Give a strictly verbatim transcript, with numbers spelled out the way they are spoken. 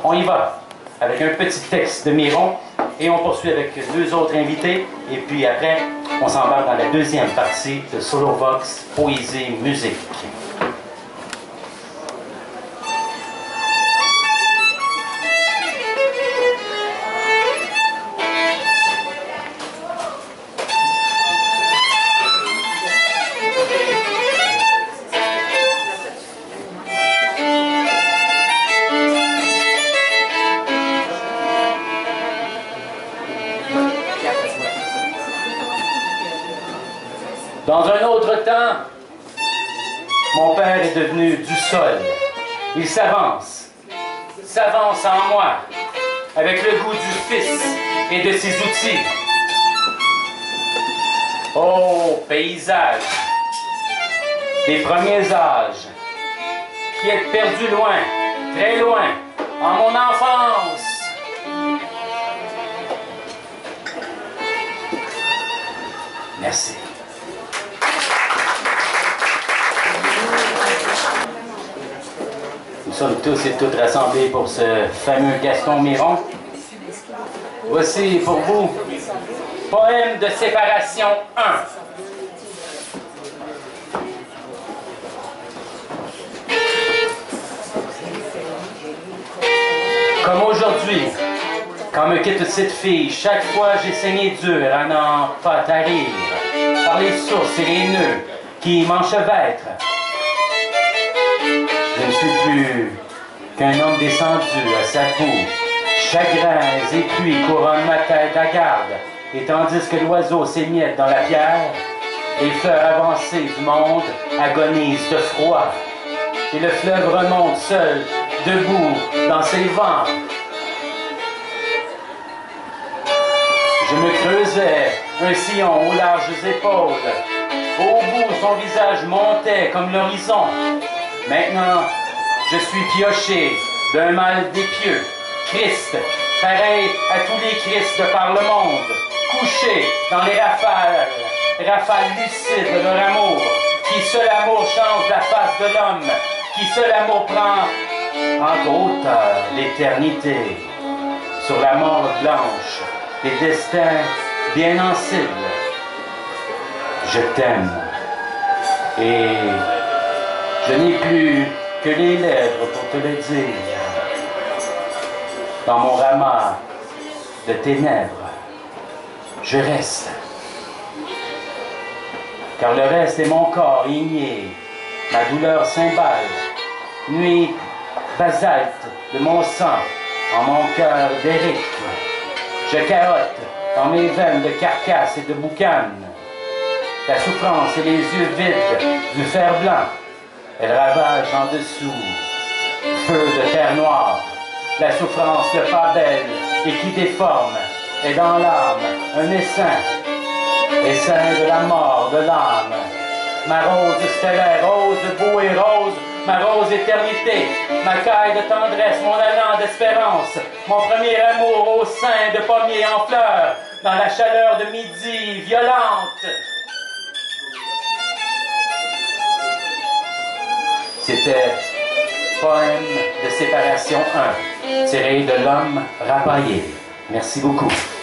On y va avec un petit texte de Miron et on poursuit avec deux autres invités. Et puis après, on s'embarque dans la deuxième partie de Solo Vox, Poésie, Musique. Dans un autre temps, mon père est devenu du sol. Il s'avance, s'avance en moi, avec le goût du fils et de ses outils. Ô paysage des premiers âges, qui êtes perdu loin, très loin, en mon enfance. Merci. Nous sommes tous et toutes rassemblés pour ce fameux Gaston Miron. Voici pour vous, poème de séparation un. Comme aujourd'hui, quand me quitte cette fille, chaque fois j'ai saigné dur à n'en pas tarir, par les sources et les nœuds qui m'enchevêtrent. Je ne suis plus qu'un homme descendu à sa peau. Chagrins et pluies couronnent ma tête à garde, et tandis que l'oiseau s'émiette dans la pierre, les fleurs avancées du monde agonisent de froid, et le fleuve remonte seul, debout dans ses vents. Je me creusais un sillon aux larges épaules. Au bout, son visage montait comme l'horizon. Maintenant, je suis pioché d'un mal dépieux, Christ, pareil à tous les Christs de par le monde, couché dans les rafales, rafales lucides de leur amour, qui seul amour change la face de l'homme, qui seul amour prend en hauteur l'éternité, sur la mort blanche, des destins bien sensibles. Je t'aime, et je n'ai plus que les lèvres pour te le dire. Dans mon ramas de ténèbres, je reste. Car le reste est mon corps igné, ma douleur cymbale, nuit basalte de mon sang en mon cœur d'éric. Je carotte dans mes veines de carcasse et de boucan. La souffrance et les yeux vides du fer blanc. Elle ravage en dessous, feu de terre noire, la souffrance de pas belle et qui déforme, est dans l'âme un essaim, essaim de la mort de l'âme. Ma rose stellaire, rose beau et rose, ma rose éternité, ma caille de tendresse, mon allant d'espérance, mon premier amour au sein de pommiers en fleurs, dans la chaleur de midi violente. C'était Poème de séparation un, tiré de L'homme rapaillé. Merci beaucoup.